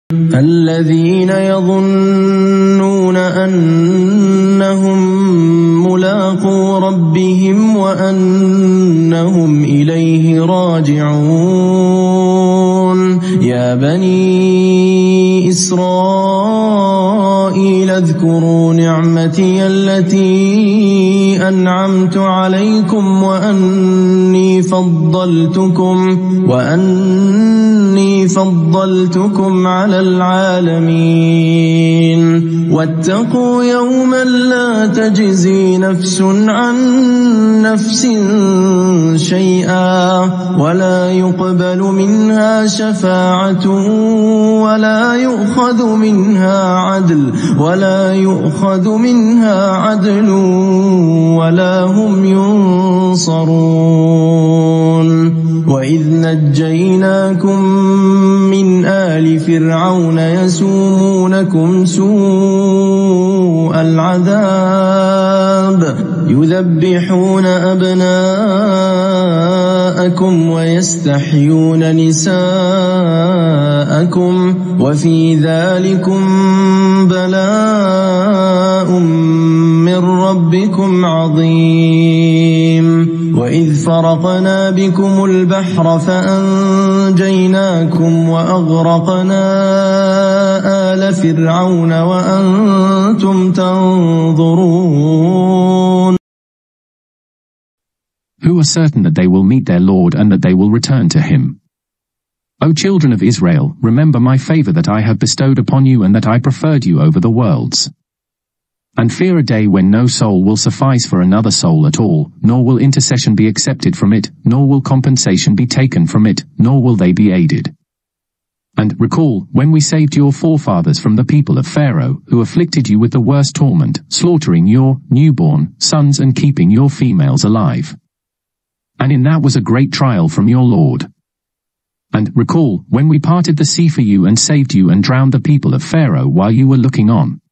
الذين يظنون أنهم ملاقو ربهم وأنهم إليه راجعون يا بني إسرائيل اذكروا نعمتي التي أنعمت عليكم وأني فضلتكم على العالمين واتقوا يوما لا تجزي نفس عن نفس شيئا ولا يقبل منها شفاعة ولا يؤخذ منها عدل ولا هم ينصرون وإذ نجيناكم من آل فرعون يسومونكم سوء العذاب يذبحون أبناءكم ويستحيون نساءكم وفي ذلكم بلاء من ربكم عظيم وإذ فرقنا بكم البحر فأنجيناكم وأغرقنا آل فرعون وأنتم تنظرون. Who are certain that they will meet their Lord and that they will return to him. O children of Israel, remember my favor that I have bestowed upon you and that I preferred you over the worlds. And fear a day when no soul will suffice for another soul at all, nor will intercession be accepted from it, nor will compensation be taken from it, nor will they be aided. And recall, when we saved your forefathers from the people of Pharaoh, who afflicted you with the worst torment, slaughtering your newborn sons and keeping your females alive. And in that was a great trial from your Lord. And recall, when we parted the sea for you and saved you and drowned the people of Pharaoh while you were looking on.